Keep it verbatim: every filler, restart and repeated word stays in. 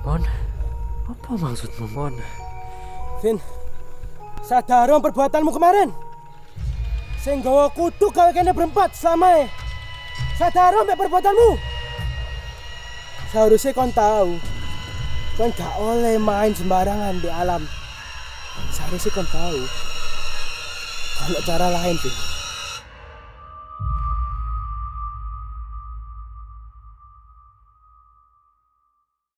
Mon, apa maksudmu, Mon? Vin, sadar perbuatanmu kemarin. Sing gawa kutu gawe kene berempat selama e. Sadar mbek perbuatanmu. Seharusnya kon tahu, kon gak oleh main sembarangan di alam. Seharusnya kon tahu, kalau cara lain, Vin.